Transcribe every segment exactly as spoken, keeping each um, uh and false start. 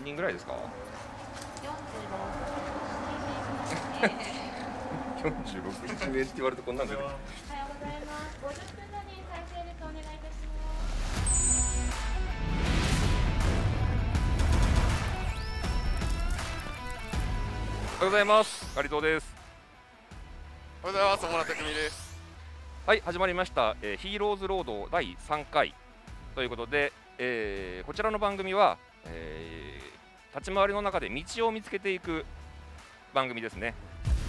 何人ぐらいですか？よんじゅうろく、なな名って言われるとこんなんで。おはようございます。ごじゅっぷん後に再生列お願いいたします。おはようございます。ガリトーです。 おはようございます。小村拓海です。 はい、始まりました、えー、ヒーローズロードだいさんかいということで、えー、こちらの番組は、えー、立ち回りの中で道を見つけていく番組ですね。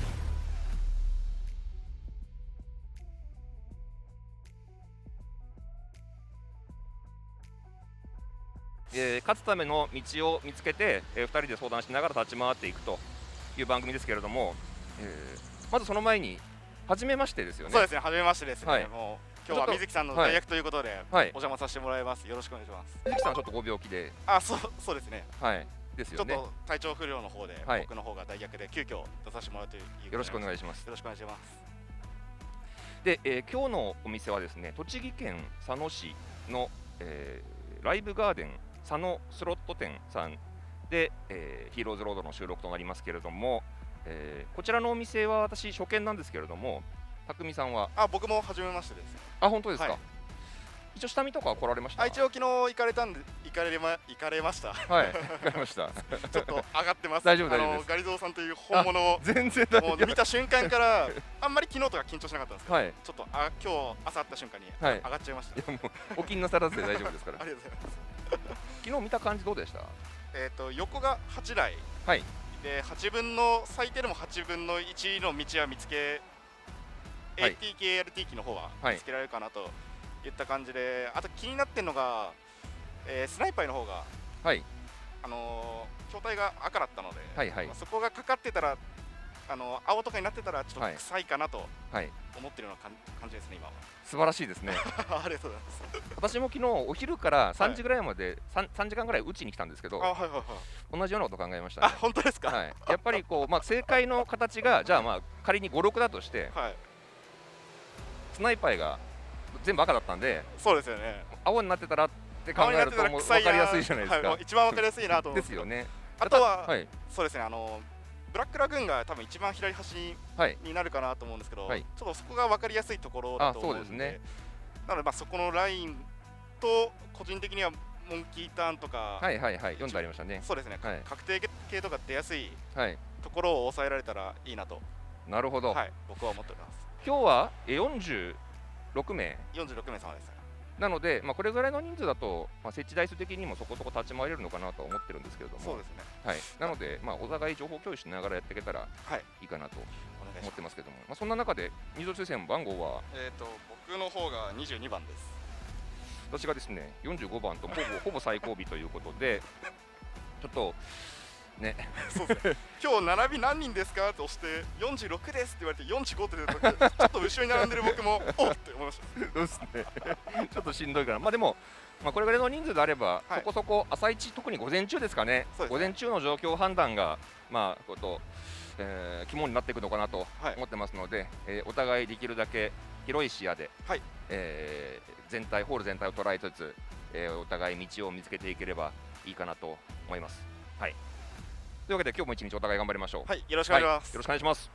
えー、勝つための道を見つけて、えー、ふたりで相談しながら立ち回っていくという番組ですけれども、えー、まずその前に初めましてですよね。 そうですね、初めましてですね。 はい、 もう今日は水木さんの代役ということで、はい、お邪魔させてもらいます。よろしくお願いします。 水木さんちょっとご病気で、 あ、そうそうですね。 はい、ですよね。 ちょっと体調不良の方で、はい、僕の方が代役で急遽出させてもらうという。 よろしくお願いします。 よろしくお願いします。 で、えー、今日のお店はですね、栃木県佐野市の、えー、ライブガーデン佐野スロット店さんで、えー、ヒーローズロードの収録となりますけれども、えー、こちらのお店は私初見なんですけれども、匠さんは？ あ、僕も初めましてです。 あ、本当ですか。はい、一応下見とかは来られました？ あ、一応昨日行かれたんで行かれま行かれました。 はい、行かれました。 ちょっと上がってます。 大丈夫大丈夫です。 ガリゾーさんという本物を全然大丈夫。 見た瞬間からあんまり昨日とか緊張しなかったんですけど、はい、ちょっとあ今日朝会った瞬間に上がっちゃいました。 はい、いやもうお気になさらずで大丈夫ですから。 ありがとうございます。 昨日見た感じどうでした？ えっと横がはちだい。 はい。 ではちぶんの最低でもはちぶんのいちの道は見つけ、はい、エーティー 系 エルティー 機の方は見つけられるかなといった感じで、あと気になってるのが、えー、スナイパーの方が、 はい、 あのー、筐体が赤だったので、 はいはい、 まあ、そこがかかってたら、あのー、青とかになってたらちょっと臭いかなと思ってるような感じですね、今は。 素晴らしいですね。 ありがとうございます。 私も昨日お昼からさんじぐらいまで、はい、3, 3時間ぐらいうちに来たんですけど、 あ、はいはいはい、 同じようなこと考えましたね。 あ、本当ですか。 はい、やっぱりこう、まあ、正解の形がじゃあまあ仮にご、ろくだとして、はい、スナイパーが全部赤だったんで、 そうですよね。 青になってたらって考えるともう分かりやすいじゃないですか。 はい、一番分かりやすいなと思って。 ですよね。 あとは、はい、そうですね、あのブラックラグーンが多分一番左端になるかなと思うんですけど、はい、ちょっとそこが分かりやすいところだと思うんで、そうですね、なのでまあそこのラインと個人的にはモンキーターンとか、 はいはいはい、読んでありましたね。 そうですね、はい、確定系とか出やすい、 はい、 ところを抑えられたらいいなと。 なるほど、 はい、僕は思っております。 今日はよんじゅうろくめいよんじゅうろくめい様です。 なので、まあ、これぐらいの人数だと、まあ、設置台数的にもそこそこ立ち回れるのかなとは思ってるんですけれども、 そうですね、 はい、なので、まあ、お互い情報共有しながらやっていけたらいいかなと思ってますけども、はい、まあ、そんな中で入場抽選番号は、 えーと僕の方がにじゅうにばんです。 私がですねよんじゅうごばんとほぼほぼ最後尾ということでちょっとね、 そうですね、今日並び何人ですかって押してよんじゅうろくですって言われてよんじゅうごって出た時ちょっと後ろに並んでる僕もおっって思いました。 そうですねちょっとしんどいから、まあでも、まあ、これぐらいの人数であれば、はい、そこそこ朝一、特に午前中ですかね、ね、午前中の状況判断が、まあ、こと、えー、肝になっていくのかなと思ってますので、はい、えー、お互いできるだけ広い視野で、はい、えー、全体、ホール全体を捉えつつ、えー、お互い道を見つけていければいいかなと思います。はい、というわけで今日も一日お互い頑張りましょう。 はい、よろしくお願いします。 はい、よろしくお願いします。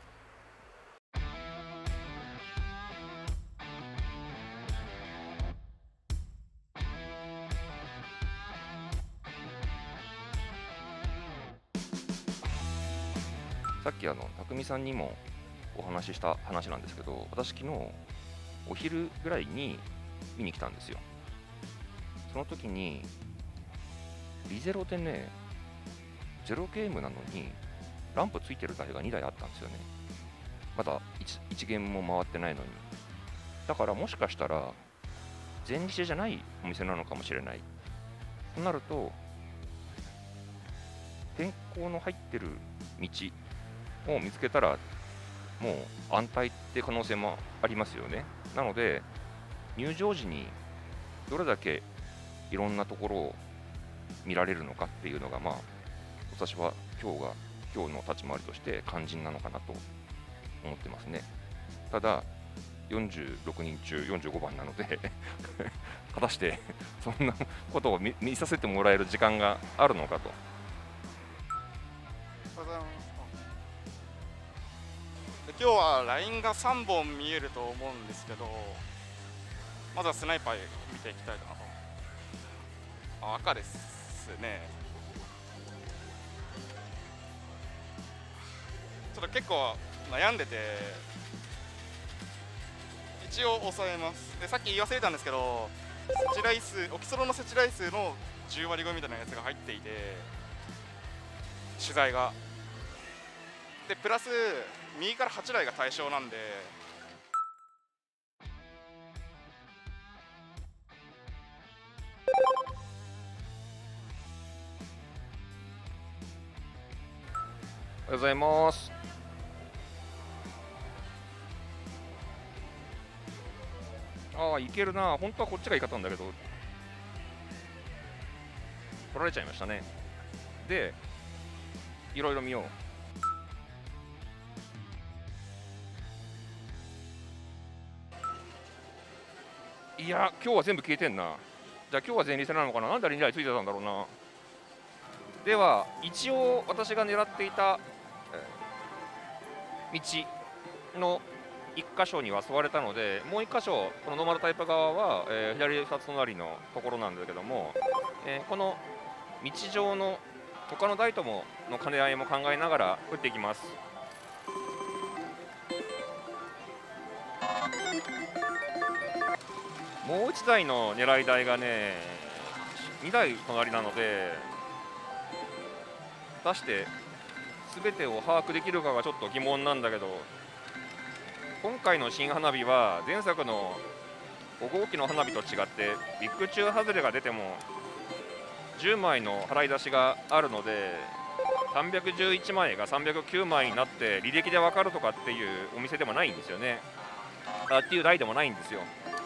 さっきあの匠さんにもお話しした話なんですけど、私昨日お昼ぐらいに見に来たんですよ。その時にリゼロでね、ゼロゲームなのにランプついてる台がにだいあったんですよね。まだ 1, いちゲームも回ってないのに。だからもしかしたら全日じゃないお店なのかもしれない。となると天候の入ってる道を見つけたらもう安泰って可能性もありますよね。なので入場時にどれだけいろんなところを見られるのかっていうのが、まあ私は今日が今日の立ち回りとして肝心なのかなと思ってますね。ただよんじゅうろくにん中よんじゅうごばんなので果たしてそんなことを 見, 見させてもらえる時間があるのかと今日はラインがさんぼん見えると思うんですけど、まずはスナイパー見ていきたいかなと。あ、赤ですね。ちょっと結構悩んでて、一応抑えます。でさっき言い忘れたんですけど、セチライ数、オキソロのセチライ数のじゅうわりごみたいなやつが入っていて、取材がでプラス右からはちだいが対象なんで、 おはようございます。ああ、いけるな。本当はこっちがいいかったんだけど取られちゃいましたね。でいろいろ見よう。いや今日は全部消えてんな。じゃあ今日は前立腺なのかな。なんで臨時ついてたんだろうな。では一応私が狙っていた道のいっ箇所には座れたので、もういっ箇所このノーマルタイプ側は、えー、左ふたつ隣のところなんだけども、えー、この道上の他の台ともの兼ね合いも考えながら打っていきます。もういちだいの狙い台がねにだい隣なので、果たして全てを把握できるかがちょっと疑問なんだけど、今回の新花火は前作のごごうきの花火と違ってビッグ中外れが出てもじゅうまいの払い出しがあるので、さんびゃくじゅういちまいがさんびゃくきゅうまいになって履歴で分かるとかっていうお店でもないんですよね。あっていう台でもないんですよ。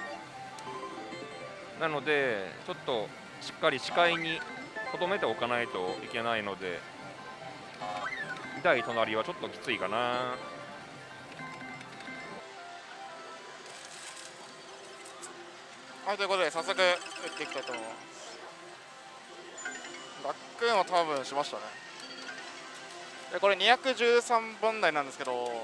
なのでちょっとしっかり視界に留めておかないといけないので、にだい隣はちょっときついかな。 はい、ということで早速打っていきたいと思います。バックインは多分しましたね。でこれにひゃくじゅうさんぼん台なんですけど、うーん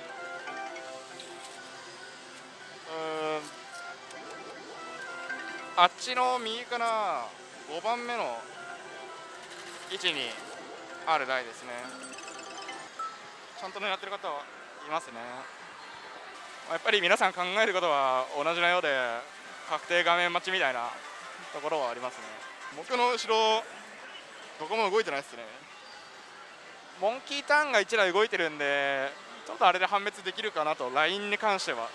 あっちの右からごばんめの位置にある台ですね。ちゃんと狙ってる方はいますね。やっぱり皆さん考えることは同じなようで、確定画面待ちみたいなところはありますね。僕の後ろどこも動いてないですね。モンキーターンがいちだい動いてるんで、ちょっとあれで判別できるかなと。ラインに関しては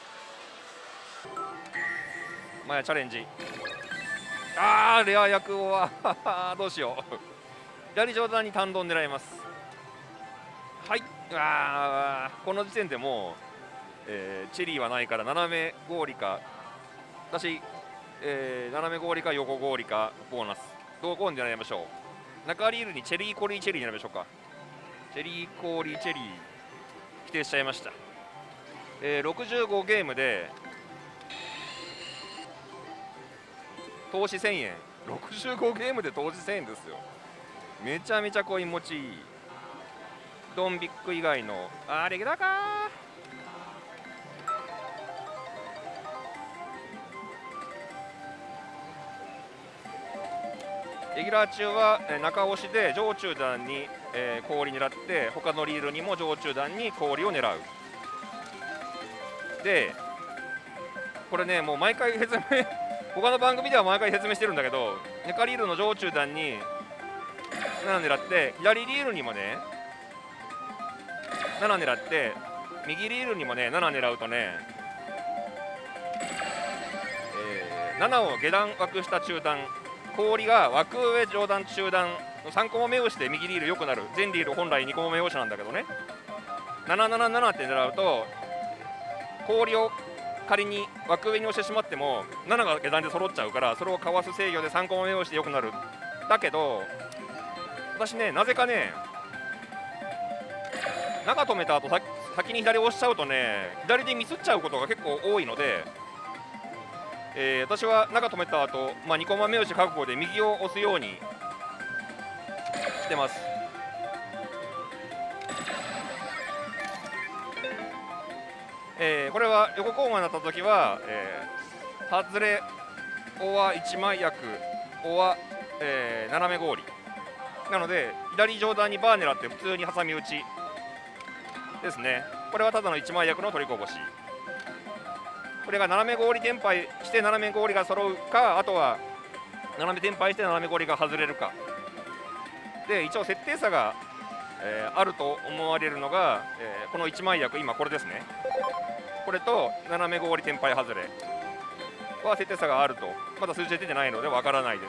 マヤチャレンジ。あーレア役はどうしよう左上段に単ドン狙います。はい。あこの時点でもう、えー、チェリーはないから斜め合理か私、えー、斜め合理か横合理かボーナスどこを狙いましょう。中リールにチェリーコリーチェリー狙いましょうか。チェリーコリーチェリー規定しちゃいました。えー、ろくじゅうごゲームで投資せんえん、ろくじゅうごゲームで投資せんえんですよ。めちゃめちゃコイン持ちいい。ドンビック以外のあーレギュラーかレギュラー中は中押しで上中段に、えー、氷狙って、他のリールにも上中段に氷を狙う。でこれねもう毎回説明他の番組では毎回説明してるんだけど、中リールの上中段になな狙って、左リールにもねなな狙って、右リールにもねなな狙うとね、えー、ななを下段枠下中段、氷が枠上上段中段のさんコマ目押しで右リール良くなる。全リール本来にコマ目押しなんだけどね、ななななななって狙うと氷を仮に枠上に押してしまってもななが下段で揃っちゃうから、それをかわす制御でさんコマ目押しで良くなる。だけど私ねなぜかね中止めた後先に左押しちゃうとね左でミスっちゃうことが結構多いので、えー、私は中止めた後、まあにコマ目押し覚悟で右を押すようにしてます。 えー、これは横コーマになった時は、えー、外れおは一枚役おは、えー、斜め氷なので左上段にバー狙って普通に挟み撃ちですね。これはただの一枚役の取りこぼし。これが斜め氷転廃して斜め氷が揃うか、あとは斜め転廃して斜め氷が外れるかで、一応設定差が、えー、あると思われるのが、えー、この一枚役、今これですね。これと斜め氷転廃外れは設定差があると、まだ数字出てないのでわからないです。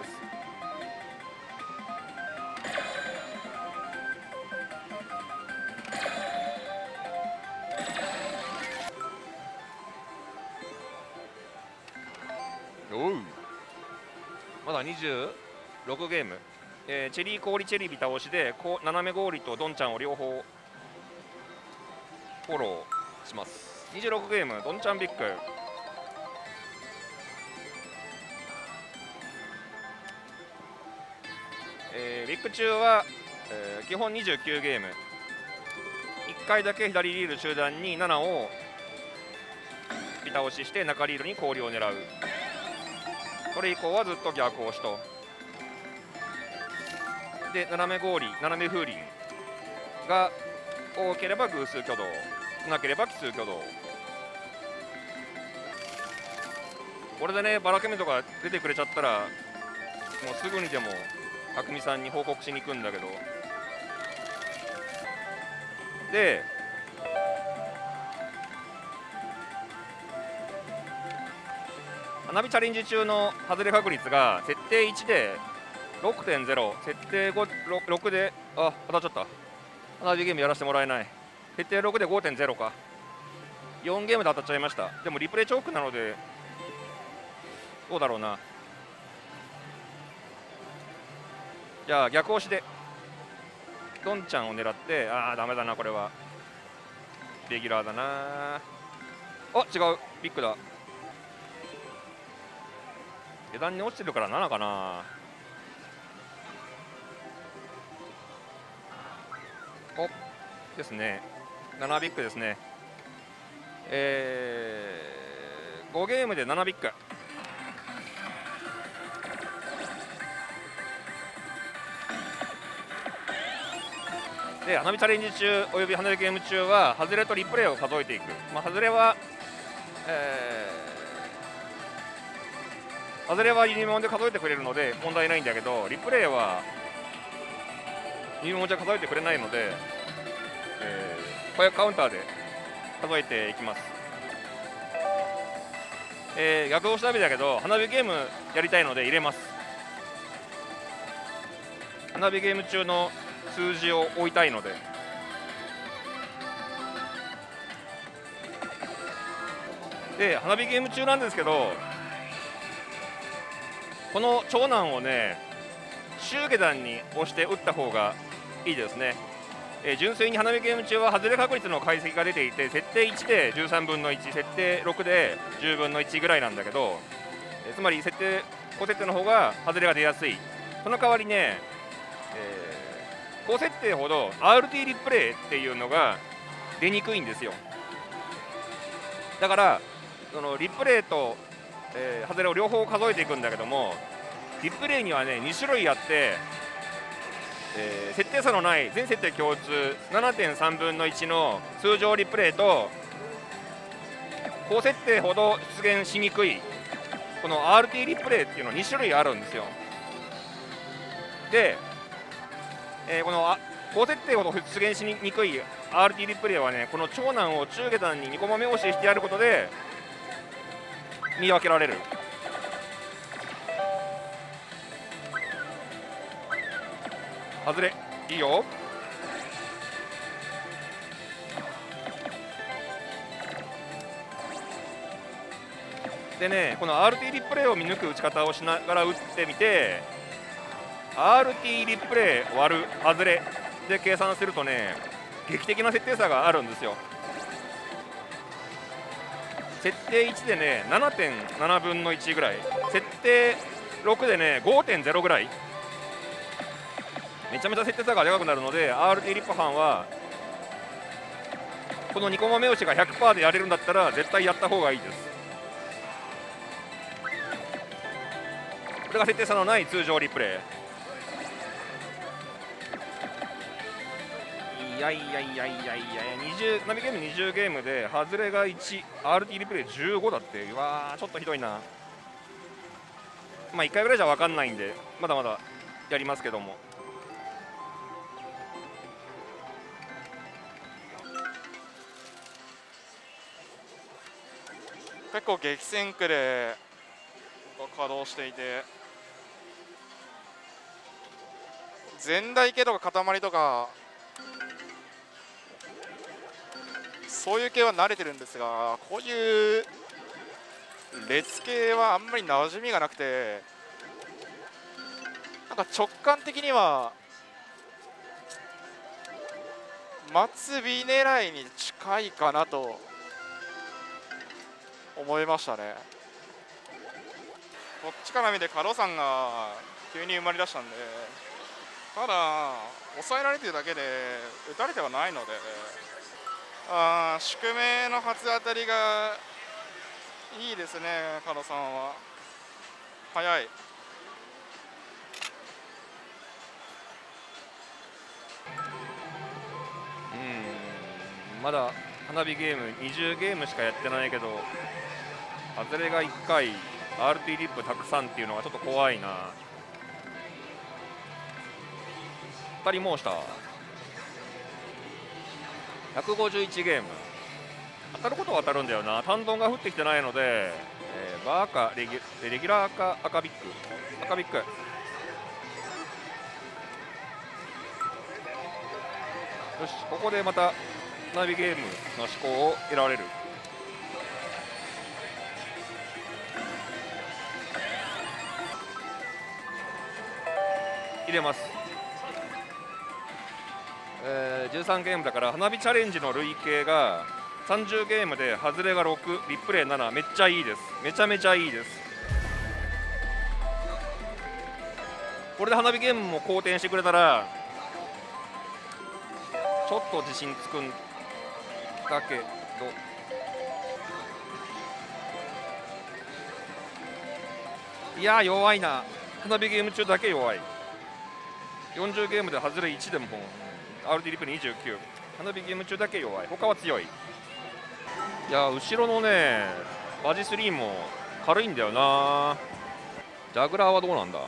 おう、まだにじゅうろくゲーム、えー、チェリー氷チェリービ倒しでこう斜め氷とドンちゃんを両方フォローします。にじゅうろくゲーム、ドンちゃんビッグ、えー、ビッグ中は、えー、基本にじゅうきゅうゲーム、いっかいだけ左リール中段にななをビ倒しして中リールに氷を狙う。それ以降はずっと逆押しと。で斜め氷斜め風鈴が多ければ偶数挙動、なければ奇数挙動。これでねバラケメントが出てくれちゃったらもうすぐにでも匠さんに報告しに行くんだけど。で花火チャレンジ中の外れ確率が設定いちで ろくてんゼロ、 設定ご ろくで、あ当たっちゃった。花火ゲームやらせてもらえない。設定ろくで ごてんゼロ か、よんゲームで当たっちゃいました。でもリプレイチョークなのでどうだろうな。じゃあ逆押しでドンちゃんを狙って、ああダメだな、これはレギュラーだな。あ違う、ビッグだ。下段に落ちてるからななかな。おですね、ななビッグですね。えー、ごゲームでななビッグ。で花火チャレンジ中および花火ゲーム中は外れとリプレイを数えていく。まあ、外れは、えー、外れはユニモンで数えてくれるので問題ないんだけど、リプレイはユニモンじゃ数えてくれないので、えー、これカウンターで数えていきます。えー、逆押しダメだけど花火ゲームやりたいので入れます。花火ゲーム中の数字を追いたいので。で花火ゲーム中なんですけど、この長男をね周下段に押して打った方がいいですね。えー、純粋に花火ゲーム中は外れ確率の解析が出ていて、設定いちでじゅうさんぶんのいち、設定ろくでじゅうぶんのいちぐらいなんだけど、えー、つまり設定高設定の方が外れが出やすい。その代わりね、えー高設定ほど アールティー リプレイっていうのが出にくいんですよ。だからそのリプレイと、えー、外れを両方数えていくんだけども、リプレイにはねに種類あって、えー、設定差のない全設定共通 ななてんさんぶんのいちの通常リプレイと、高設定ほど出現しにくいこの アールティー リプレイっていうのに種類あるんですよ。でえー、この高設定ほど出現しにくい アールティー リプレイはね、この長男を中下段ににコマ目押ししてやることで見分けられる。外れいいよ。でね、この アールティー リプレイを見抜く打ち方をしながら打ってみて、アールティー リプレイ割る外れで計算するとね劇的な設定差があるんですよ。設定いちでね ななてんななぶんのいちぐらい、設定ろくでね ごてんゼロ ぐらい、めちゃめちゃ設定差がでかくなるので アールティー リップ班はこのにコマ目押しが ひゃくパーセント でやれるんだったら絶対やった方がいいです。これが設定差のない通常リプレイ。いやいやいやいやいやにじゅうナビゲームにじゅうゲームで外れがいち、 アールティー リプレイじゅうごだって。うわーちょっとひどいな。まあいっかいぐらいじゃ分かんないんでまだまだやりますけども。 結構激戦区で稼働していて、全台系とか塊とかそういう系は慣れてるんですが、こういう列系はあんまり馴染みがなくて、なんか直感的には末尾狙いに近いかなと思いましたね。こっちから見て角さんが急に生まれ出したんで、ただ抑えられてるだけで打たれてはないので、あ宿命の初当たりがいいですね。角さんは早い。 うんまだ花火ゲームにじゅうゲームしかやってないけど、外れがいっかい アールティー リップたくさんっていうのがちょっと怖いな。ふたり申したひゃくごじゅういちゲーム当たることは当たるんだよな。単ドンが降ってきてないので、えー、バーかレギュレギュラーか赤ビッグ赤ビッグ。よしここでまたナビゲームの思考を得られる。入れます。えー、じゅうさんゲームだから花火チャレンジの累計がさんじゅうゲームで外れがろく、リプレイなな、めっちゃいいです。めちゃめちゃいいです。これで花火ゲームも好転してくれたらちょっと自信つくんだけど、いや弱いな。花火ゲーム中だけ弱い。よんじゅうゲームで外れいちでも アールティー リプレイにじゅうきゅう、花火ゲーム中だけ弱い。他は強い。いや後ろのねバジスリーも軽いんだよな。ジャグラーはどうなんだ。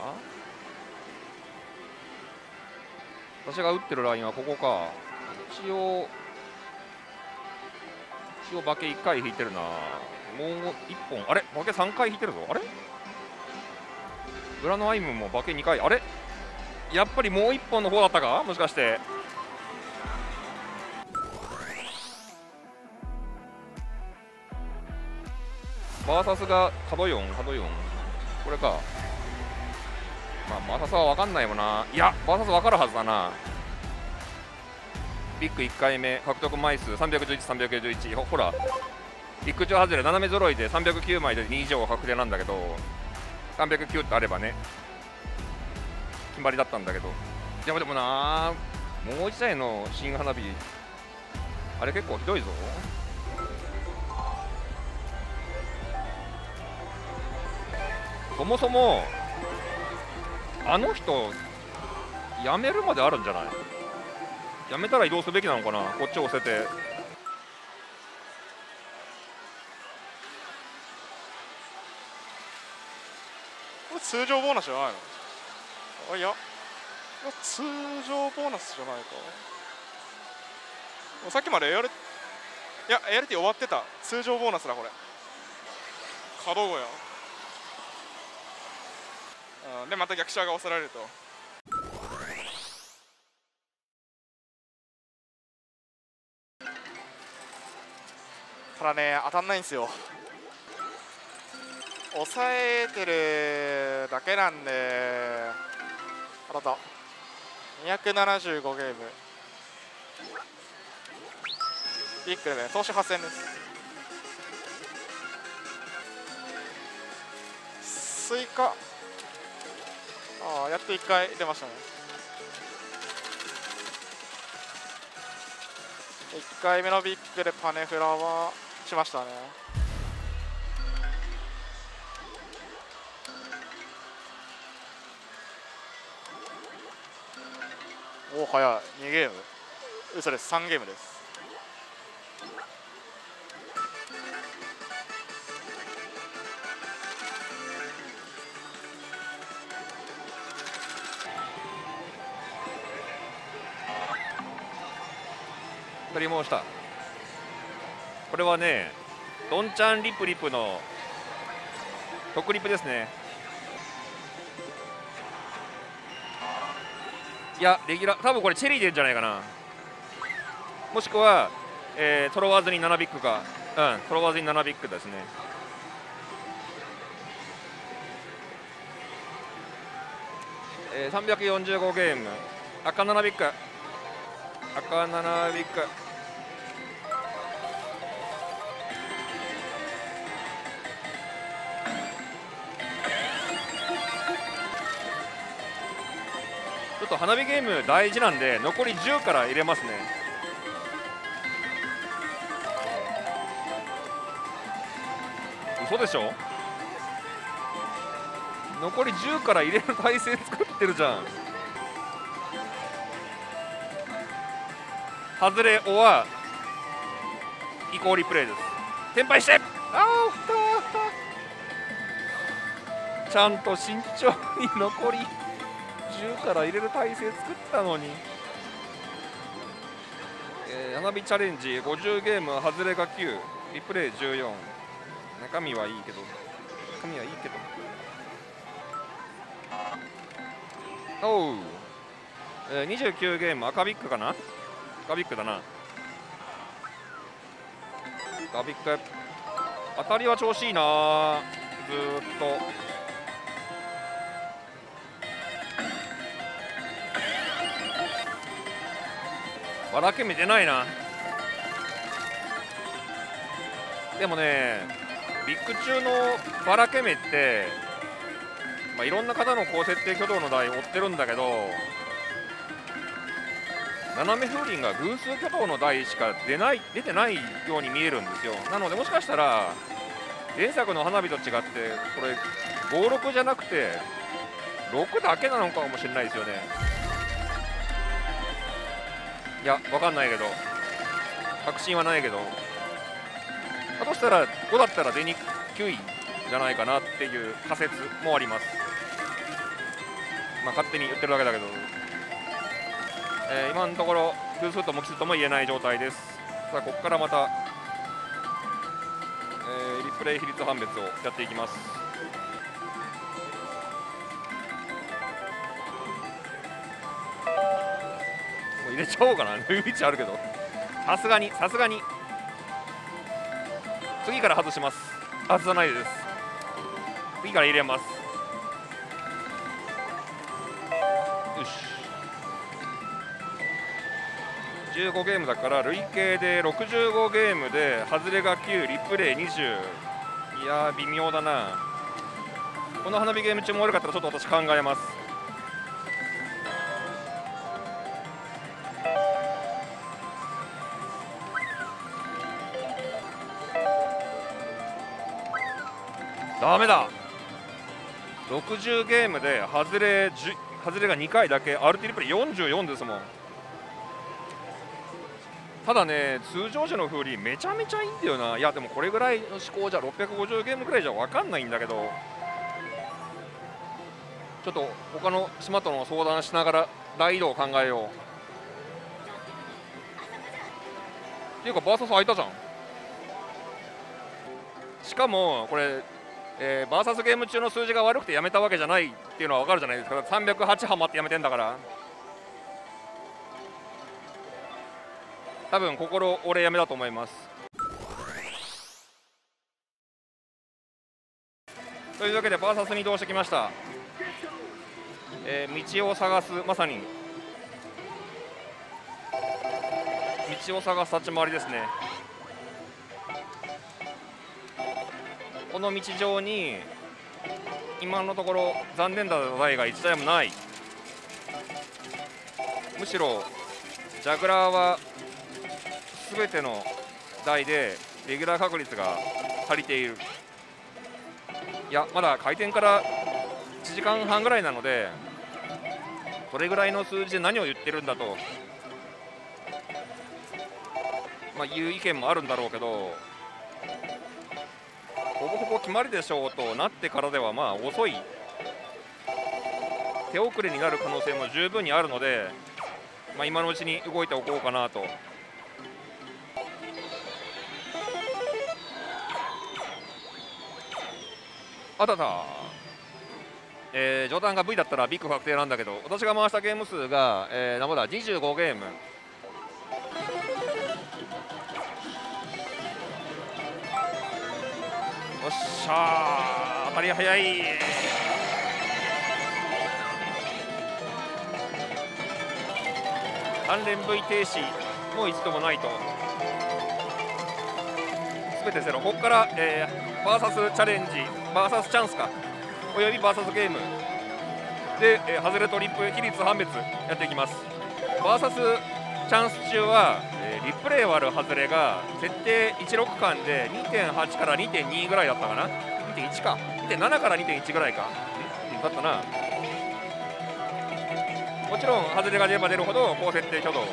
私が打ってるラインはここか。一応一応バケいっかい引いてるな。もういっぽん、あれバケさんかい引いてるぞ。あれ裏のアイムもバケにかい。あれやっぱりもういっぽんの方だったかもしかして。バーサスが角よん角よんこれか。まあバーサスは分かんないもんな。いやバーサス分かるはずだな。ビッグいっかいめ獲得枚数さんびゃくじゅういち、さんびゃくじゅういち。 ほ, ほらビッグ上外れ斜め揃いでさんびゃくきゅうまいでに以上確定なんだけど、さんびゃくきゅうってあればね決まりだったんだけど。でもでもなもう一台の新花火あれ結構ひどいぞ。そもそもあの人辞めるまであるんじゃない。辞めたら移動すべきなのかな。こっちを押せてこれ通常ボーナスじゃないの。あいや通常ボーナスじゃないか。さっきまで エーアール いや エーアールティー 終わってた。通常ボーナスだこれ。稼働後や。うん、でまた逆シャが押さられると。ただね当たんないんですよ。抑えてるだけなんで。当たったにひゃくななじゅうごゲームビッグでね投資はっせんです。スイカああやっといっかい出ましたね。 いっかいめのビッグでパネフラはしましたね。おお早い。にゲーム嘘です。さんゲームです。 取り戻した。これはねドンちゃんリップリップの特リップですね。いやレギュラー多分これチェリーでんじゃないかな。もしくは、えー、トロワーズにななビッグか。うんトロワーズにななビッグですね。えー、さんびゃくよんじゅうごゲーム赤ななビッグ赤ななビッグちょっと花火ゲーム大事なんで残りじゅうから入れますね。嘘でしょ。残りじゅうから入れる体勢作ってるじゃん。外れおは移行リプレイです。転廃して、あーちゃんと慎重に残りじゅうから入れる体勢作ったのに、えー、花火チャレンジごじゅうゲーム外れがきゅうリプレイじゅうよん。中身はいいけど中身はいいけどおう、えー、にじゅうきゅうゲーム赤ビッグかな。赤ビッグだな。赤ビッグ当たりは調子いいな。ずーっとばらけ目出ないな。でもねビッグ中のばらけ目って、まあ、いろんな方の高設定挙動の台を追ってるんだけど、斜め風鈴が偶数挙動の台しか出ない出てないように見えるんですよ。なのでもしかしたら前作の花火と違ってこれごろくじゃなくてろくだけなのかもしれないですよね。いやわかんないけど確信はないけど、だとしたらごだったら出にくいじゃないかなっていう仮説もあります。まあ勝手に言ってるだけだけど、えー、今のところ偶数とも奇数とも言えない状態です。さあここからまた、えー、リプレイ比率判別をやっていきます。もう入れちゃおうかな。余裕値あるけどさすがにさすがに次から外します。外さないです。次から入れます。よしじゅうごゲームだから累計でろくじゅうごゲームで外れがきゅうリプレイにじゅう。いやー微妙だな。この花火ゲーム中も悪かったらちょっと私考えます。ダメだ。ろくじゅうゲームで外れ外れがにかいだけ、アルティリプレイよんじゅうよんですもん。ただね通常時の風鈴めちゃめちゃいいんだよな。いやでもこれぐらいの思考じゃろっぴゃくごじゅうゲームぐらいじゃ分かんないんだけど、ちょっと他の島との相談しながら大移動を考えよう。っていうかバーサス空いたじゃん。しかもこれえー、バーサスゲーム中の数字が悪くてやめたわけじゃないっていうのは分かるじゃないですか。さんびゃくはちハマってやめてんだから、多分心折れやめだと思います。というわけでバーサスに移動してきました。えー、道を探す、まさに道を探す立ち回りですね。この道上に今のところ残念な台がいちだいもない。むしろジャグラーは全ての台でレギュラー確率が足りている。いやまだ開店からいちじかんはんぐらいなので、これぐらいの数字で何を言ってるんだと、まあ、いう意見もあるんだろうけど、ほぼほぼ決まりでしょうとなってからではまあ遅い、手遅れになる可能性も十分にあるので、まあ、今のうちに動いておこうかなと。あたた、えー、上段が ブイ だったらビッグ確定なんだけど、私が回したゲーム数が、えー、なんぼだにじゅうごゲーム。よっしゃー、当たり早い。さん連 ブイ 停止も一度もないと、すべてゼロ。ここから、えー、バーサスチャレンジ、バーサスチャンスか、およびバーサスゲームで、えー、外れとリップ比率判別やっていきます。バーサスチャンス中は、えー、リプレイ割る外れが設定いちじゅうろくかんで にてんはち から にてんに ぐらいだったかな。 にてんいち か にてんなな から にてんいち ぐらいかんだったな。もちろん外れが出れば出るほど高設定挙動、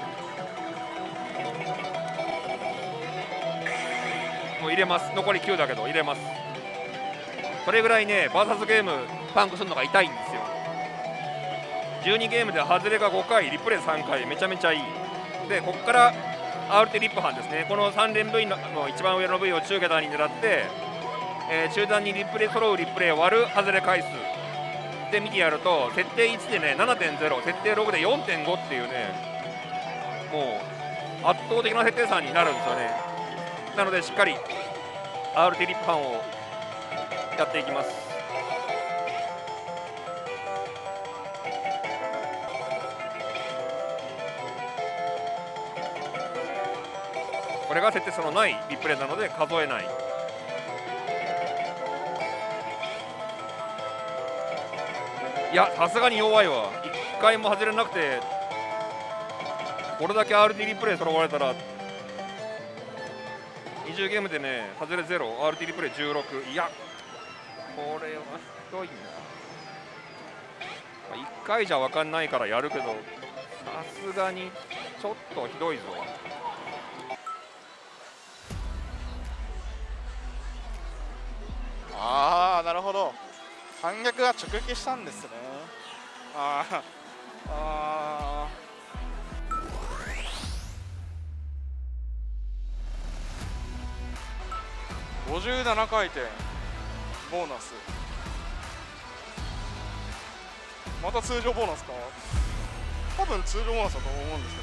もう入れます。残りきゅうだけど入れます。それぐらいね、バーサスゲームパンクするのが痛いんですよ。じゅうにゲームで外れがごかい、リプレイさんかい、めちゃめちゃいい。でここから アール ティー リップ班ですね。このさん連 ブイ の一番上の ブイ を中桁に狙って、えー、中段にリプレイ揃うリプレイ割る外れ回数で見てやると、設定いちでね ななてんゼロ、設定ろくで よんてんご っていうね、もう圧倒的な設定差になるんですよね。なのでしっかり アール ティー リップ班をやっていきます。これが設定差のないリプレイなので数えない。いやさすがに弱いわ。いっかいも外れなくて、これだけ アールティー リプレイ揃われたらにじゅうゲームでね、外れゼロ、 アールティー リプレイじゅうろく。いやこれはひどいな。いっかいじゃ分かんないからやるけど、さすがにちょっとひどいぞ。 ああなるほど、反逆が直撃したんですね。あーあーごじゅうななかいてんボーナス、また通常ボーナスか。多分通常ボーナスだと思うんです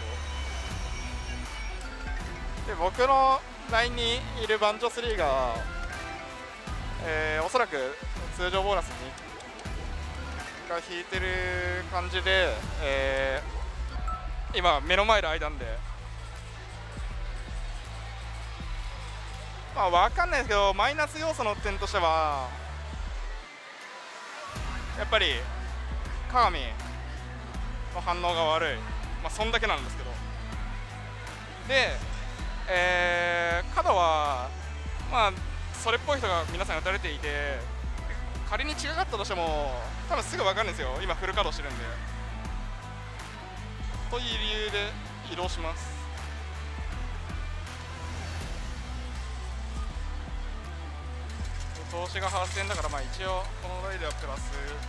けど、で僕のラインにいるバンジョスリーが、えー、おそらく通常ボーナスにが引いてる感じで、えー、今目の前で開いたんで、まあ分かんないですけど、マイナス要素の点としてはやっぱり鏡の反応が悪い、まあそんだけなんですけど、で、えー、角はまあそれっぽい人が皆さん打たれていて、仮に違かったとしても多分すぐ分かるんですよ。今フル稼働してるんで。という理由で移動します。投資がはっせんだから、まあ一応この台ではプラス、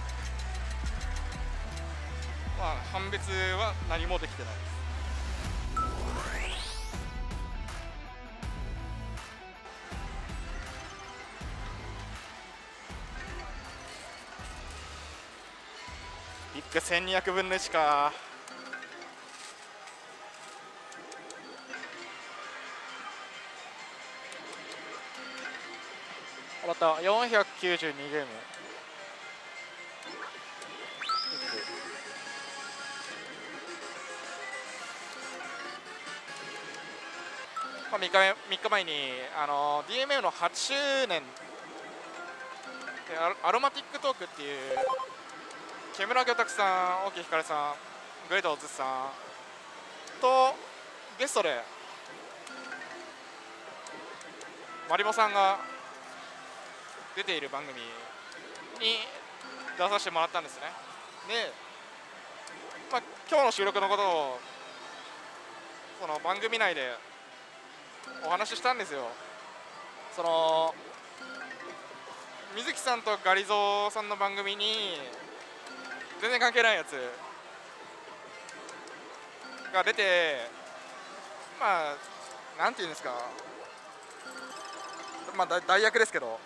まあ判別は何もできてないです。ビッグせんにひゃくぶんのいちか。またよんひゃくきゅうじゅうにゲーム。まあ、みっかめみっかまえにあの ディーエムエム のはちしゅうねんでアロマティックトークっていう木村魚拓さん、沖ひかるさん、グレートおずさんとゲストでマリモさんが出ている番組に出させてもらったんですね。で、まあ、今日の収録のことをその番組内でお話ししたんですよ。その水木さんとガリゾーさんの番組に全然関係ないやつが出て、まあなんていうんですか、まあ代役ですけど、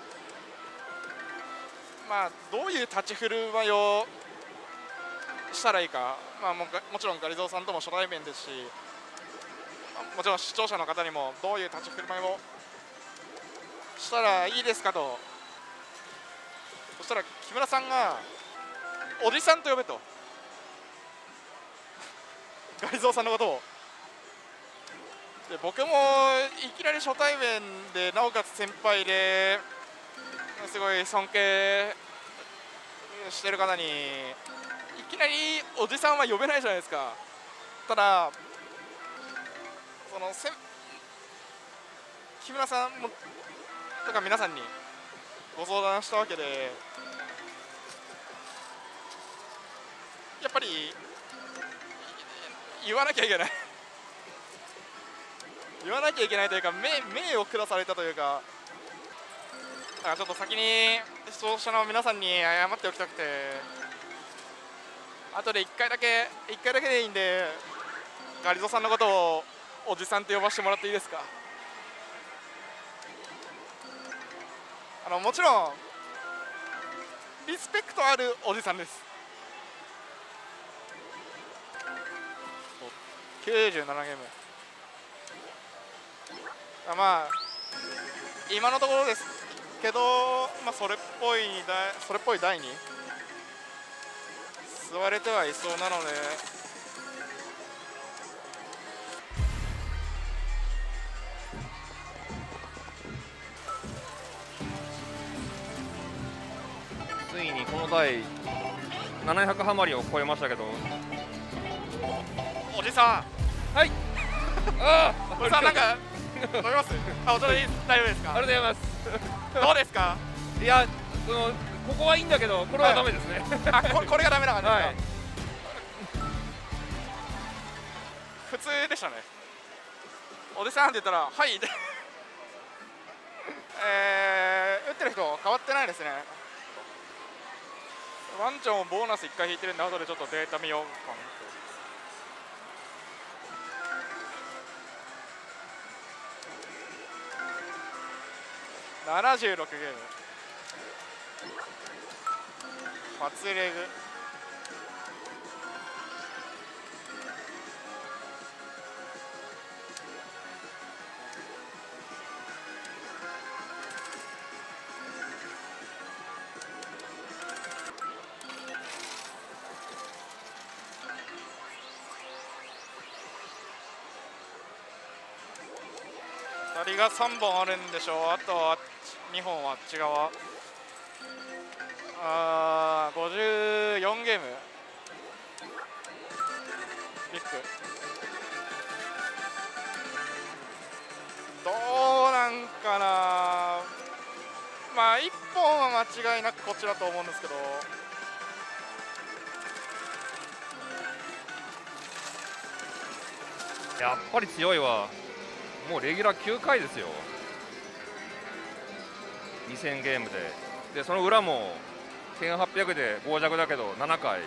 まあどういう立ち振る舞いをしたらいいか、まあももちろんガリゾーさんとも初対面ですし、もちろん視聴者の方にもどういう立ち振る舞いをしたらいいですかと。そしたら木村さんがおじさんと呼べとガリゾーさんのことを。で僕もいきなり初対面でなおかつ先輩ですごい尊敬してる方にいきなりおじさんは呼べないじゃないですか。ただそのせ木村さんもとか皆さんにご相談したわけで、やっぱり言わなきゃいけない言わなきゃいけないというか、命命を下されたというか、だからちょっと先に視聴者の皆さんに謝っておきたくて、あとでいっかいだけいっかいだけでいいんでガリゾさんのことをおじさんと呼ばせてもらっていいですか。あのもちろんリスペクトあるおじさんです。きゅうじゅうななゲーム、まあ今のところですけど、まあ、それっぽいそれっぽい台に座れてはいそうなので、 ついにこの台ななひゃくハマりを超えましたけど、 おじさん、はい、ああ、おじさんなんか飲みます？あ、お茶で大丈夫ですか？ ありがとうございます。 どうですか？ いや、そのここはいいんだけど、これはダメですね。 はい、あ、これ、これがダメな感じですか？はい、普通でしたね。おじさんって言ったら、はいってえー、打ってる人変わってないですね。ワンチャンをボーナスいっかい引いてるんで、後でちょっとデータ見ようかな。ななじゅうろくゲーム、初レグ、当たりがさんぼんあるんでしょう。あとはにほんあっち側、あーごじゅうよんゲーム、ビッグどうなんかな。まあいっぽんは間違いなくこっちだと思うんですけど、 やっぱり強いわ。もうレギュラーきゅうかいですよ、にせんゲームで。でその裏もせんはっぴゃくでご弱だけどななかい。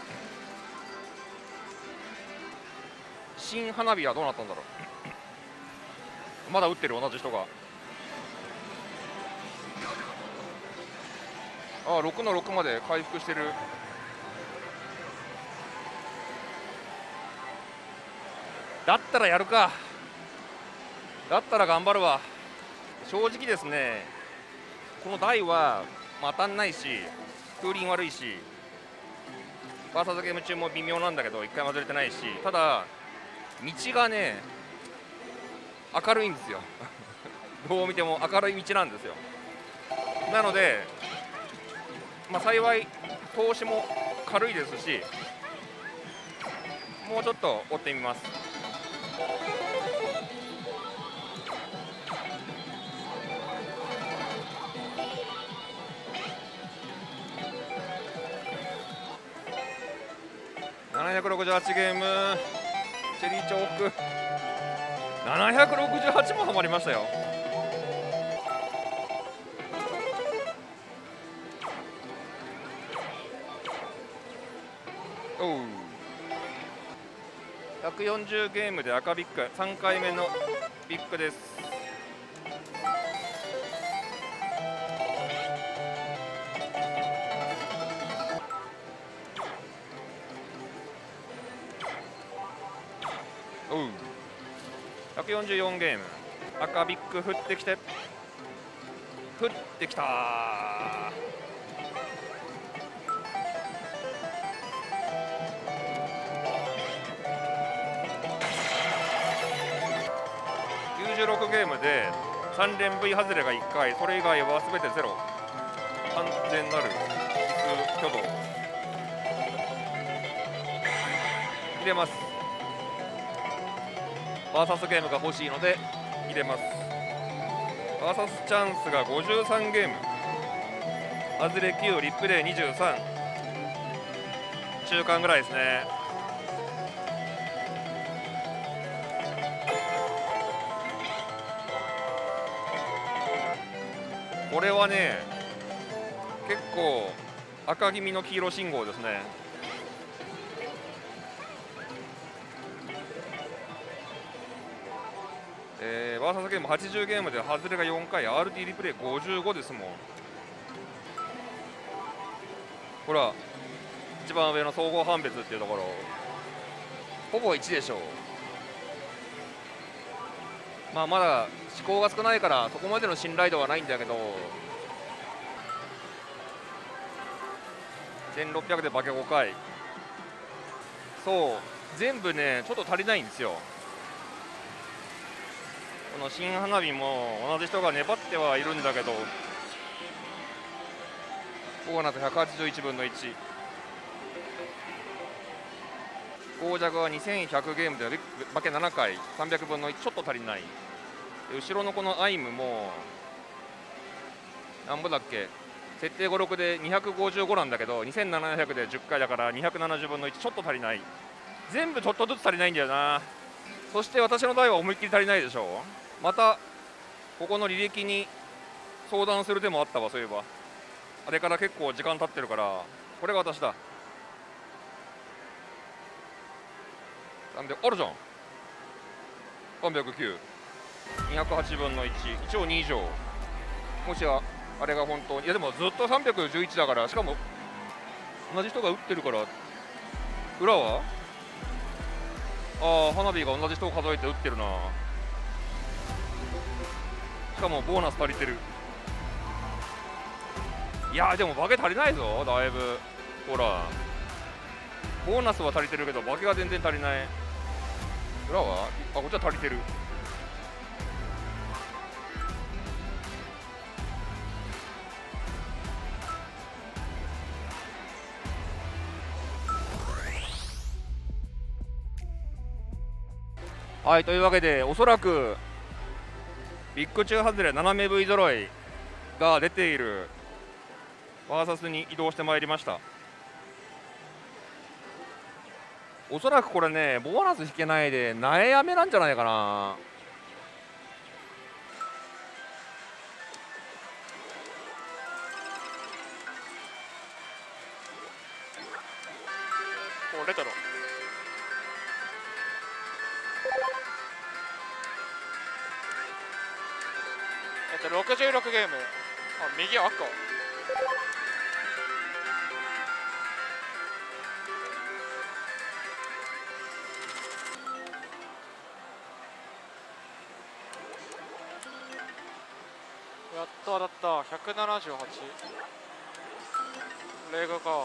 新花火はどうなったんだろうまだ打ってる同じ人が。ああ、ろくのろくまで回復してる。だったらやるか。だったら頑張るわ。正直ですね、この台は当たんないし、風鈴悪いし、バーサーズゲーム中も微妙なんだけどいっかいも外れてないし、ただ道がね明るいんですよどう見ても明るい道なんですよ。なので、まあ、幸い投資も軽いですし、もうちょっと追ってみます。 ひゃくろくじゅうはちゲームチェリーチョークななひゃくろくじゅうはちもハマりましたよ。おうひゃくよんじゅうゲームで赤ビッグさんかいめのビッグです。おうひゃくよんじゅうよんゲーム赤ビッグ降ってきて降ってきたー。きゅうじゅうろくゲームでさん連 V 外れがいっかい、それ以外は全てゼロ、完全なる奇数挙動入れます。バーサスゲームが欲しいので入れます。バーサスチャンスがごじゅうさんゲーム、外れきゅう、リプレイにじゅうさん、中間ぐらいですね。これはね結構赤気味の黄色信号ですね。えー、バーサスゲームはちじゅうゲームで外れがよんかい、 アールティー リプレイごじゅうごですもん。ほら一番上の総合判別っていうところほぼいちでしょう。まあまだ試行が少ないからそこまでの信頼度はないんだけど、せんろっぴゃくで化けごかい、そう全部ねちょっと足りないんですよ。この新花火も同じ人が粘ってはいるんだけど、ボーナスひゃくはちじゅういちぶんのいち、ゴージャグはにせんひゃくゲームで化けななかい、さんびゃくぶんのいち、ちょっと足りない。後ろのこのアイムもなんぼだっけ、設定ごじゅうろくでにひゃくごじゅうごなんだけどにせんななひゃくでじゅっかいだからにひゃくななじゅうぶんのいち、ちょっと足りない。全部ちょっとずつ足りないんだよな。そして私の台は思いっきり足りないでしょ。またここの履歴に相談する手もあったわ。そういえばあれから結構時間経ってるから、これが私だ。なんであるじゃん、さんびゃくきゅう、にひゃくはちぶんのいち、一応に以上。もしやあれが本当に、いやでもずっとさんびゃくじゅういちだから、しかも同じ人が打ってるから。裏はああ花火が同じ人を数えて打ってるな。しかもボーナス足りてる。いやでも化け足りないぞだいぶ。ほらボーナスは足りてるけど化けが全然足りない。裏はあこっちは足りてる。はい、というわけでおそらくビッグ中外れ斜め V 揃いが出ているバーサスに移動してまいりました。おそらくこれねボーナス引けないで苗やめなんじゃないかな。 おレトロえっとろくじゅうろくゲーム、あ右赤やっと当たった。ひゃくななじゅうはちレーグか。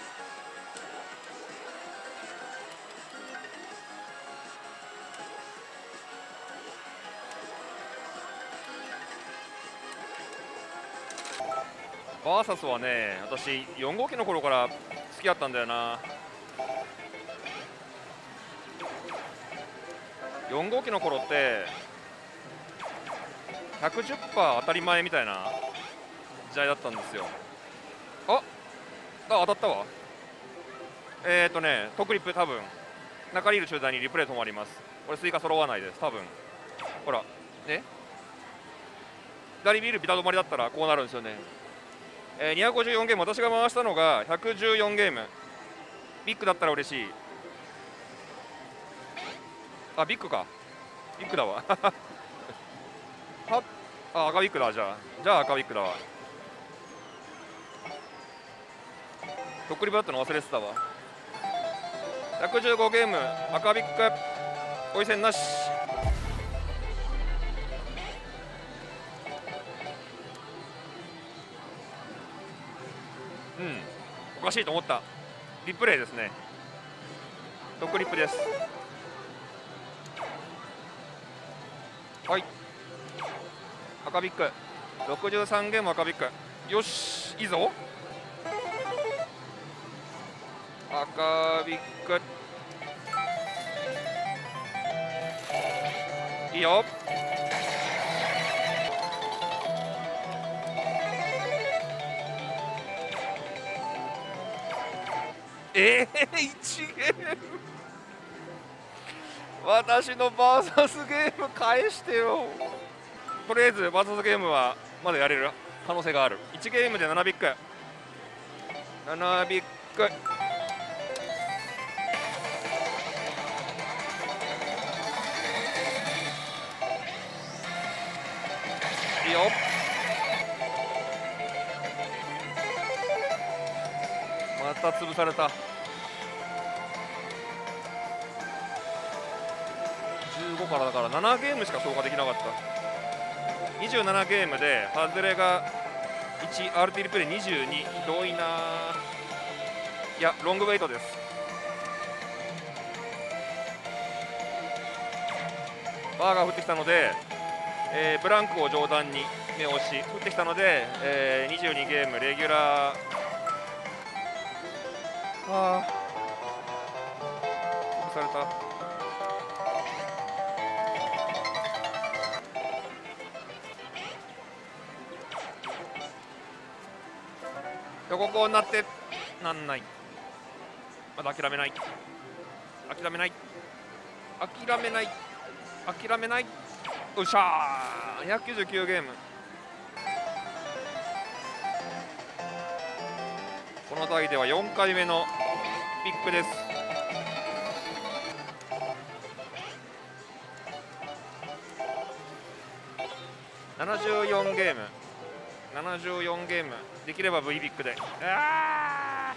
バーサスはね私よん号機の頃から好きだったんだよな。よん号機の頃ってひゃくじゅっパーセント 当たり前みたいな時代だったんですよ。ああ当たったわ。 えっ、ー、とねトクリップ多分中にいる中段にリプレイ止まります。これスイカ揃わないです多分。ほらね、左ビールビタ止まりだったらこうなるんですよね。えー、にひゃくごじゅうよんゲーム、私が回したのがひゃくじゅうよんゲーム。ビッグだったら嬉しい。あ、ビッグか、ビッグだわはあ、赤ビッグだ。じゃあじゃあ赤ビッグだわ。とっくりぶだったの忘れてたわ。ひゃくじゅうごゲーム赤ビッグ追い線なし。うん、おかしいと思った。リプレイですね。ドッグリップです。はい、赤ビッグろくじゅうさんゲーム赤ビッグ。よし、いいぞ。赤ビッグいいよ。えー、いちゲーム私のバーサスゲーム返してよ。とりあえずバーサスゲームはまだやれる可能性がある。いちゲームでななビッグななビッグいいよ。また潰された。じゅうごからだからななゲームしか消化できなかった。にじゅうななゲームで外れがいち、 アールティー リプレイにじゅうに。ひどいな。いやロングウェイトです。バーが降ってきたので、えー、ブランクを上段に目押し降ってきたので、えー、にじゅうにゲームレギュラー。ああ潰された。横こうなってなんない。まだ諦めない諦めない諦めない諦めない。よっしゃー、にひゃくきゅうじゅうきゅうゲーム。この台ではよんかいめのピックです。ななじゅうよんゲームななじゅうよんゲームできれば V ピックで。あ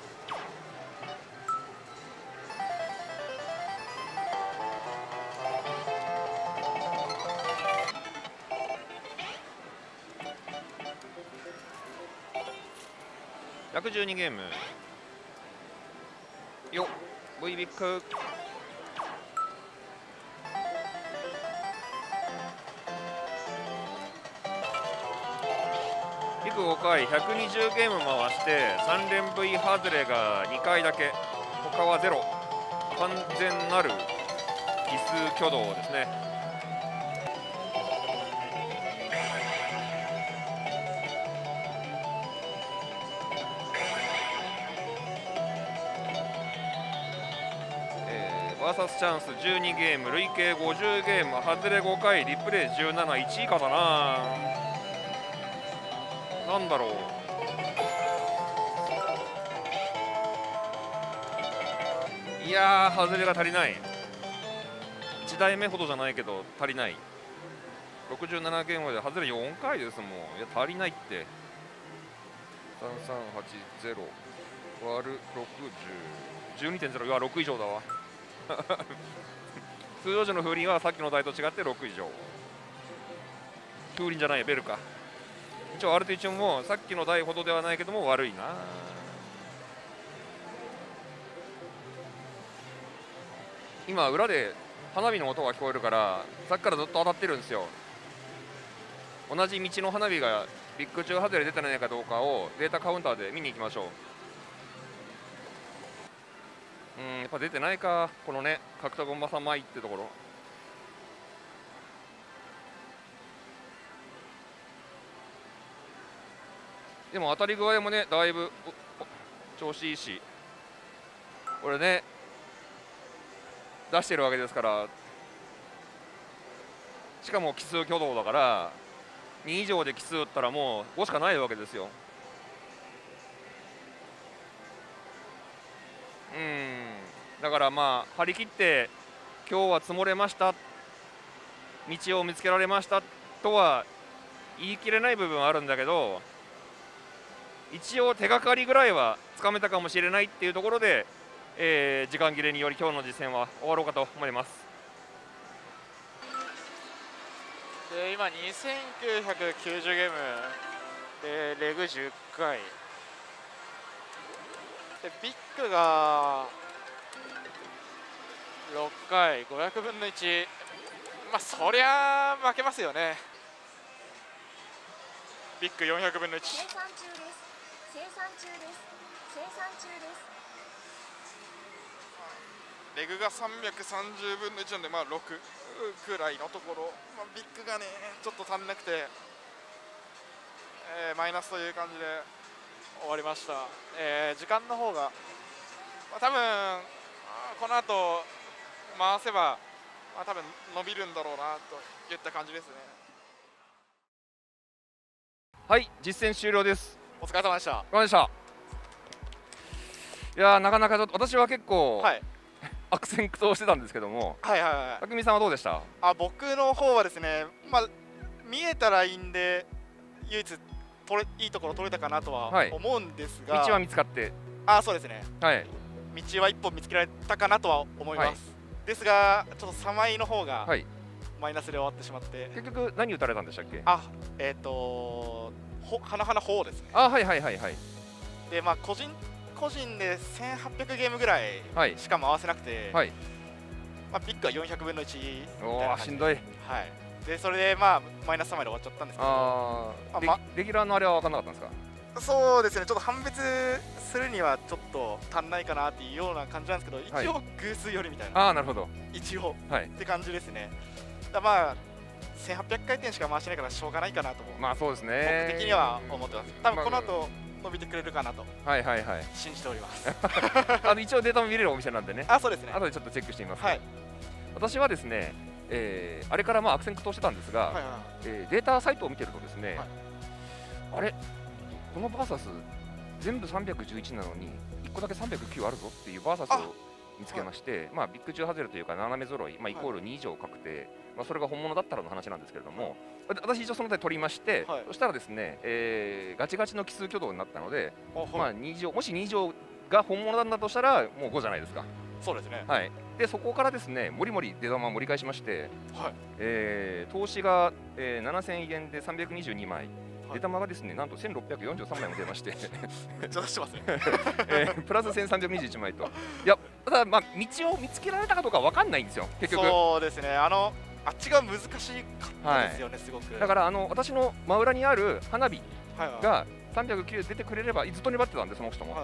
ひゃくじゅうにゲームよ V ビック。ビッグごかいひゃくにじゅうゲーム回してさん連 V 外れがにかいだけ、他はゼロ。完全なる奇数挙動ですね。バーサスチャンスじゅうにゲーム累計ごじゅうゲーム外れごかいリプレイじゅうなな。いち以下だな。なんだろう。いやー外れが足りない。いちだいめほどじゃないけど足りない。ろくじゅうななゲームで外れよんかいですもん。いや足りないって。さんさんはちゼロ割るろくじゅう じゅうにてんゼロ。いやろく以上だわ通常時の風鈴はさっきの台と違ってろく以上。風鈴じゃないベルか。一応 アールティー チューンもさっきの台ほどではないけども悪いな。今裏で花火の音が聞こえるからさっきからずっと当たってるんですよ。同じ道の花火がビッグ中外れ出てないかどうかをデータカウンターで見に行きましょう。うん、やっぱ出てないか、このね、角田ゴンバサマイってところ。でも当たり具合もね、だいぶ調子いいし、 これね出してるわけですから、しかも奇数挙動だからに以上で奇数打ったらもうごしかないわけですよ。うんだからまあ張り切って今日は積もれました、道を見つけられましたとは言い切れない部分はあるんだけど、一応手がかりぐらいはつかめたかもしれないっていうところで、えー、時間切れにより今日の実戦は終わろうかと思います。 で今にせんきゅうひゃくきゅうじゅうゲームでレグじゅっかいでビッグがろっかいごひゃくぶんのいち、まあそりゃ負けますよね。ビッグよんひゃくぶんのいち。生産中です。生産中です。生産中です。レグがさんびゃくさんじゅうぶんのいちなんで、まあろくくらいのところ、まあ、ビッグがねちょっと足んなくて、えー、マイナスという感じで終わりました。えー、時間の方が、まあ、多分この後回せば、まあ、多分伸びるんだろうなといった感じですね。 はい、実戦終了です。 お疲れ様でした。 お疲れ様でした。いやーなかなかちょっと私は結構、はい、悪戦苦闘してたんですけども、 はいはいはい。 匠さんはどうでした？ あ、僕の方はですね、まあ見えたラインで唯一取れいいところ取れたかなとは思うんですが、 はい、道は見つかって、 あ、そうですね。 はい。 道は一本見つけられたかなとは思います。はい、ですが、ちょっとサマイの方がマイナスで終わってしまって、はい、 結局何打たれたんでしたっけ？ あ、えっ、ー、と花々方ですね。 あ、はいはいはいはい。 で、まあ個人個人でせんはっぴゃくゲームぐらいしか回せなくて、はい、まあビッグはよんひゃくぶんのいちみたいな感じで、おー、しんどい。はい。でそれでまあマイナスさんまいで終わっちゃったんですけど、 あー、まあ、レギュラーのあれは分からなかったんですか？そうですね、ちょっと判別するにはちょっと足んないかなっていうような感じなんですけど、一応偶数よりみたいな、 はい、ああなるほど、 一応、はい、って感じですね。だまあせんはっぴゃくかいてんしか回してないからしょうがないかなと、 まあそうですね、 僕的には思ってます。多分この後伸びてくれるかなとはいはいはい信じておりますあの一応データも見れるお店なんでね、 あ、そうですね、 後でちょっとチェックしてみます、はい、私はですね、えー、あれからまあ悪戦苦闘してたんですが、はいはい、えー、データサイトを見てるとですね、はい、あれこのバーサス全部さんびゃくじゅういちなのにいっこだけさんびゃくきゅうあるぞっていうバーサスを見つけまして、はい、まあビッグじゅうハゼルというか斜め揃い、まあ、イコールに以上確定、はい、まあ、それが本物だったらの話なんですけれども、はい、私一応その手取りまして、はい、そしたらですね、えー、ガチガチの奇数挙動になったので、はい、まあに以上、もしに以上が本物なんだとしたらもうごじゃないですか。 そうですね、 はい、でそこからですねもりもり出玉盛り返しまして、はい、えー、投資が、えー、ななせんえんでさんびゃくにじゅうにまい、出玉がですねなんとせんろっぴゃくよんじゅうさんまいも出ましてめっちゃ出してますね、 えー、プラスせんさんびゃくにじゅういちまいと、いやただまあ道を見つけられたかどうかわかんないんですよ結局。 そうですね、あのあっちが難しかったですよね、はい、すごく。 だからあの私の真裏にある花火がさんびゃくきゅう出てくれればずっと粘ってたんで、その人も、はい、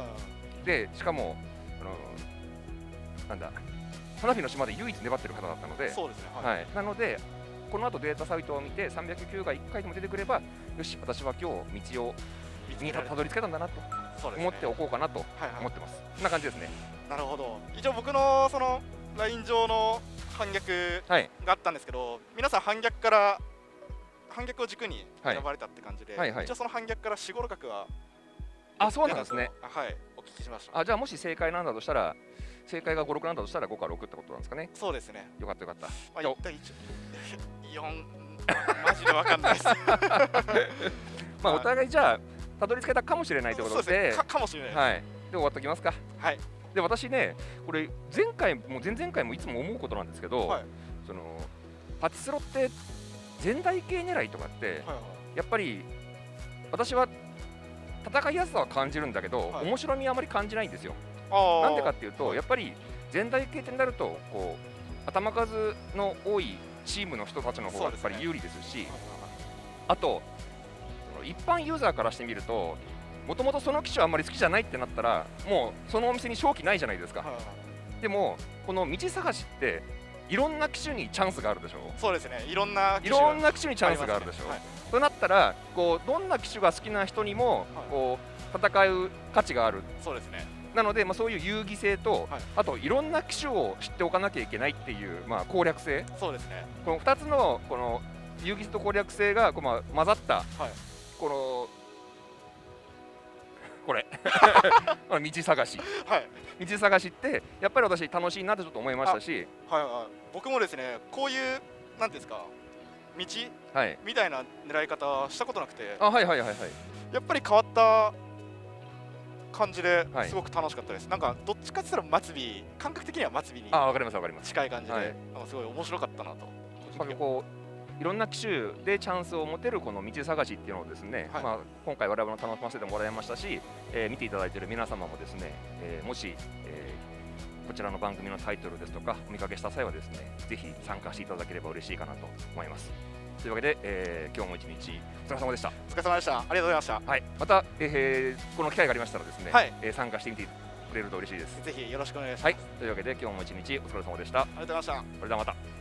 でしかもあのなんだ花火の島で唯一粘ってる方だったので、 そうですね、はい、はい、 なのでこの後データサイトを見てさんびゃくきゅうがいっかいでも出てくれば、よし私は今日道をにたどり着けたんだなと思っておこうかなと思ってます。こんな感じですね。 なるほど。一応僕のそのライン上の反逆があったんですけど、はい、皆さん反逆から反逆を軸に選ばれたって感じで、はいはいはい、一応その反逆からよん、ごろ角はあ、そうなんですね。 はい、お聞きしました。 あ、じゃあもし正解なんだとしたら、正解がご、ろくなんだとしたらごかろくってことなんですかね。 そうですね。 よかったよかった。 まあ、よんマジでわかんないです。 まあお互いじゃあたどり着けたかもしれないということで、 か, かもしれないです。 はい。で終わっておきますか。 はい。 で私ね、これ前回も前々回もいつも思うことなんですけど、はい、そのパチスロって全台形狙いとかって、はいはい、やっぱり私は戦いやすさは感じるんだけど、はい、面白みはあまり感じないんですよ。なんでかっていうと、やっぱり全台形ってなるとこう頭数の多いチームの人たちの方がやっぱり有利ですし、ね、あと一般ユーザーからしてみると、もともとその機種あんまり好きじゃないってなったらもうそのお店に勝機ないじゃないですか。でもこの道探しっていろんな機種にチャンスがあるでしょ。 そうですね、いろんな機種いろんな機種にチャンスがあるでしょ、ね、はい、となったらこうどんな機種が好きな人にもこう戦う価値がある。 そうですね。 なので、まあ、そういう遊戯性と、はい、あといろんな機種を知っておかなきゃいけないっていう、まあ、攻略性、 そうですね、 このふたつのこの遊戯性と攻略性がこう、まあ、混ざった、はい、このこれ道探し、はい、道探しってやっぱり私楽しいなってちょっと思いましたし、 はいはい、僕もですねこういうなんですか道、はい、みたいな狙い方したことなくて、 あ、はいはいはいはい、 やっぱり変わった感じですごく楽しかったです、はい、なんかどっちかって言ったら末尾、感覚的には末尾にあ、わかりますわかります、 近い感じで、はい、なんかすごい面白かったなと。 まあ、こういろんな機種でチャンスを持てるこの道探しっていうのをですね、はい、まあ、今回我々も楽しませてもらいましたし、えー、見ていただいている皆様もですね、えー、もし、えー、こちらの番組のタイトルですとかお見かけした際はですね、ぜひ参加していただければ嬉しいかなと思います。というわけで、えー、今日も一日お疲れ様でした。 お疲れ様でした。ありがとうございました。 はい、また、えー、この機会がありましたらですね、はい、えー、参加してみてくれると嬉しいです。 ぜひよろしくお願いします。 はい、というわけで今日も一日お疲れ様でした。ありがとうございました。 それではまた。